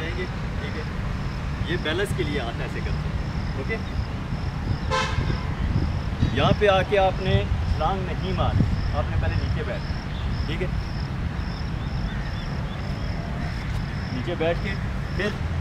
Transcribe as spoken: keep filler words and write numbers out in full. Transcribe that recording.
जाएंगे, ठीक है। ये बैलेंस के लिए आता है, ऐसे करते हैं, ओके। यहाँ पे आके आपने छलांग नहीं मार, आपने पहले नीचे बैठ, ठीक है। नीचे बैठ के फिर